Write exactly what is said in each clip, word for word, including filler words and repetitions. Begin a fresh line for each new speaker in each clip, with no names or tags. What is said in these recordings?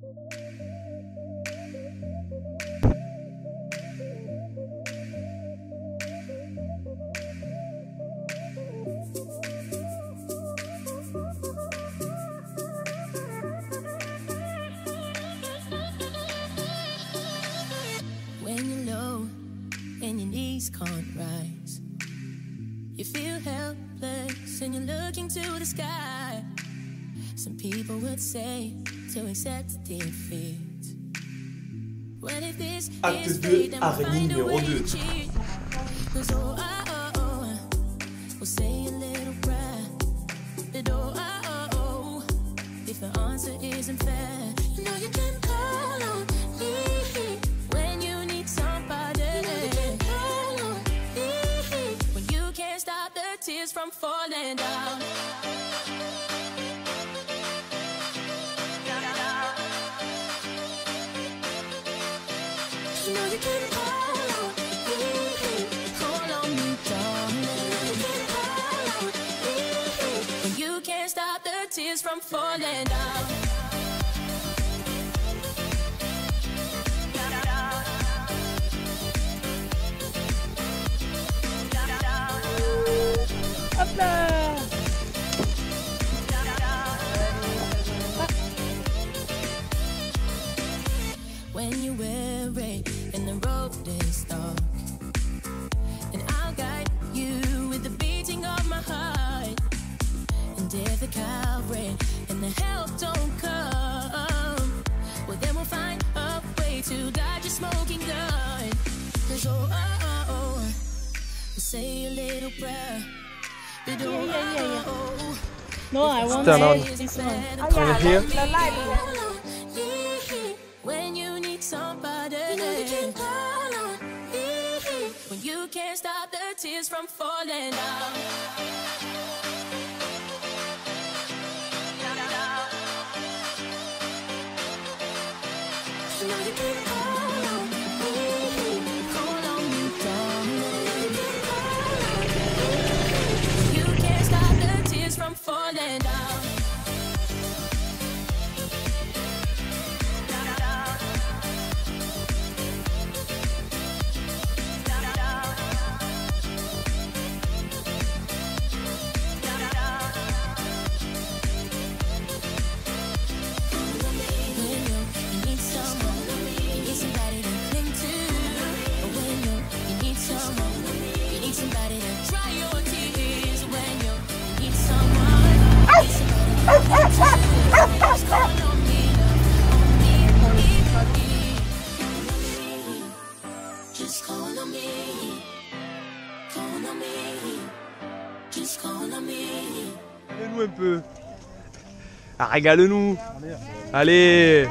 Can't rise. You feel helpless and you're looking to the sky. Some people would say to accept defeat. What if this is fate and we'll find a way to cheat? Cause oh, oh, oh, oh, we'll say a little prayer. But oh, oh, oh, oh, if the answer isn't fair, you know you can call on me when you need somebody. Stop the tears from falling down. You know you can call on me, call on me, darling. You can call on me when you can't stop the tears from falling down.
Hop là!
When you're weary and the road is dark, and I'll guide you with the beating of my heart. And if the coward and the help don't come, well then we'll find a way to dodge a smoking gun. Cause oh, oh, oh, oh, we'll say a little prayer.
Yeah, yeah, yeah, yeah. No, I want
Turn on.
this one.
Oh, yeah, here.
The light.
When you need somebody, when you can't stop the tears from falling down. You know you can call on me, call on me, darling. You can't stop the tears from falling down. Just call on me, call on me, just call on me.
Régale-nous un peu. Ah, régale-nous. Allez.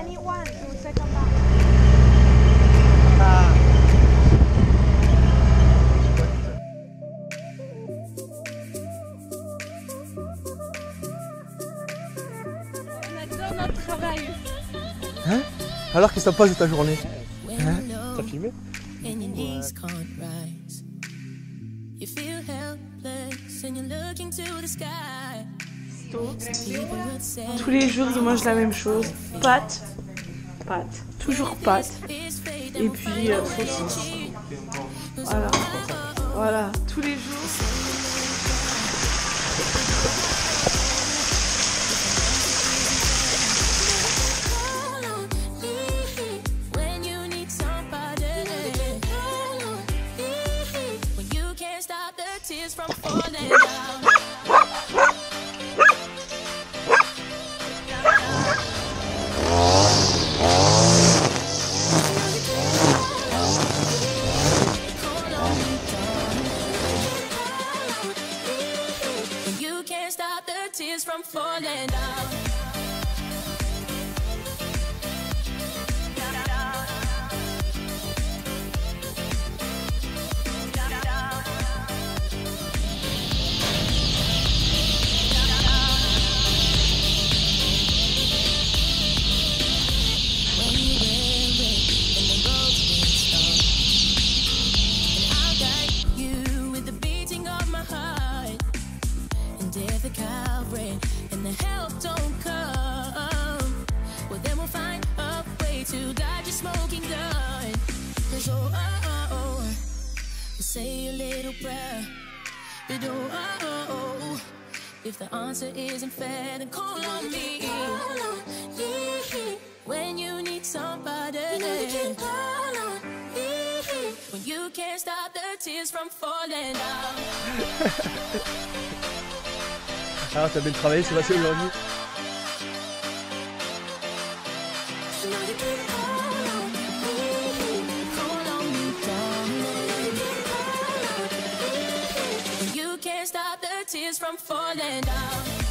Notre travail.
Hein? Alors qu'est-ce que ça passe de ta journée? Hein? T'as filmé?
Tous les jours, ils mangent la même chose. Pâtes, pâtes, toujours pâtes. Et puis euh, saucisses. Voilà, voilà, tous les jours.
From falling down. prayer. But oh, oh, oh, if the answer isn't fair, then call on me. Call on me when you need somebody. You know you can call on me when you can't stop the tears from falling down.
Alors t'as bien travaillé, c'est passé aujourd'hui.
You know you can call on me, call on me, darling. You can't stop the tears from falling down.